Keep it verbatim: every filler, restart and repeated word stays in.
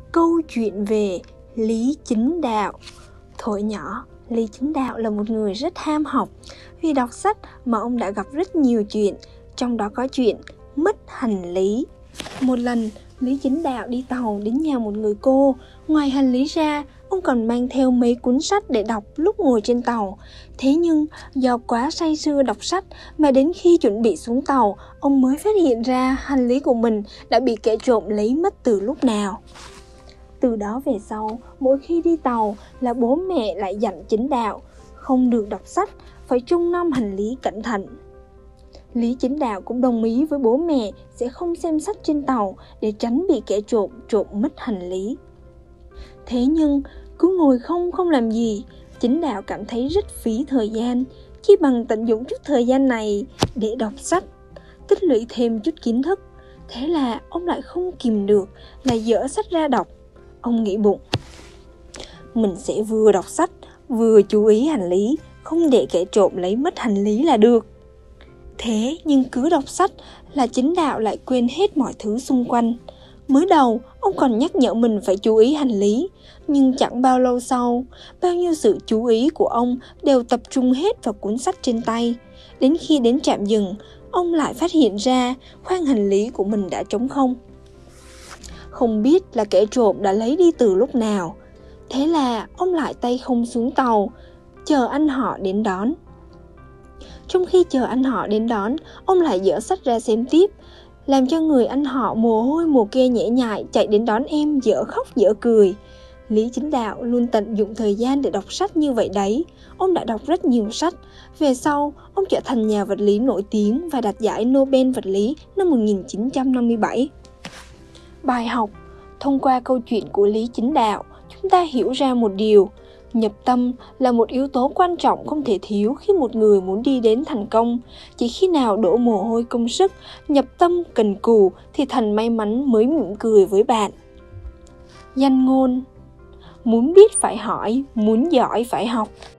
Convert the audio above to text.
Câu chuyện về Lý Chính Đạo. Thuở nhỏ, Lý Chính Đạo là một người rất ham học. Vì đọc sách mà ông đã gặp rất nhiều chuyện, trong đó có chuyện mất hành lý. Một lần, Lý Chính Đạo đi tàu đến nhà một người cô. Ngoài hành lý ra, ông còn mang theo mấy cuốn sách để đọc lúc ngồi trên tàu. Thế nhưng, do quá say sưa đọc sách mà đến khi chuẩn bị xuống tàu, ông mới phát hiện ra hành lý của mình đã bị kẻ trộm lấy mất từ lúc nào. Từ đó về sau, mỗi khi đi tàu là bố mẹ lại dặn Chính Đạo không được đọc sách, phải trông nom hành lý cẩn thận. Lý Chính Đạo cũng đồng ý với bố mẹ sẽ không xem sách trên tàu để tránh bị kẻ trộm trộm mất hành lý. Thế nhưng, cứ ngồi không không làm gì, Chính Đạo cảm thấy rất phí thời gian, chi bằng tận dụng chút thời gian này để đọc sách, tích lũy thêm chút kiến thức. Thế là ông lại không kìm được là dở sách ra đọc. Ông nghĩ bụng, mình sẽ vừa đọc sách, vừa chú ý hành lý, không để kẻ trộm lấy mất hành lý là được. Thế nhưng cứ đọc sách là Chính Đạo lại quên hết mọi thứ xung quanh. Mới đầu, ông còn nhắc nhở mình phải chú ý hành lý, nhưng chẳng bao lâu sau, bao nhiêu sự chú ý của ông đều tập trung hết vào cuốn sách trên tay. Đến khi đến trạm dừng, ông lại phát hiện ra khoang hành lý của mình đã trống không. Không biết là kẻ trộm đã lấy đi từ lúc nào. Thế là ông lại tay không xuống tàu, chờ anh họ đến đón. Trong khi chờ anh họ đến đón, ông lại dở sách ra xem tiếp, làm cho người anh họ mồ hôi mồ kê nhễ nhại chạy đến đón em dở khóc dở cười. Lý Chính Đạo luôn tận dụng thời gian để đọc sách như vậy đấy. Ông đã đọc rất nhiều sách. Về sau, ông trở thành nhà vật lý nổi tiếng và đạt giải Nobel vật lý năm một nghìn chín trăm năm mươi bảy. Bài học: thông qua câu chuyện của Lý Chính Đạo, chúng ta hiểu ra một điều: nhập tâm là một yếu tố quan trọng không thể thiếu khi một người muốn đi đến thành công. Chỉ khi nào đổ mồ hôi công sức, nhập tâm cần cù thì thần may mắn mới mỉm cười với bạn. Danh ngôn: muốn biết phải hỏi, muốn giỏi phải học.